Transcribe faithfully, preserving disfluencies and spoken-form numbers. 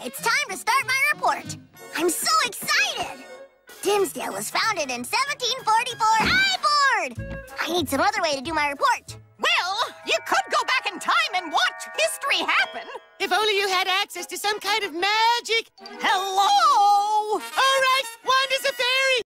It's time to start my report. I'm so excited! Dimsdale was founded in seventeen forty-four. I'm bored! I need some other way to do my report. Well, you could go back in time and watch history happen. If only you had access to some kind of magic. Hello! All right, Wanda's a fairy.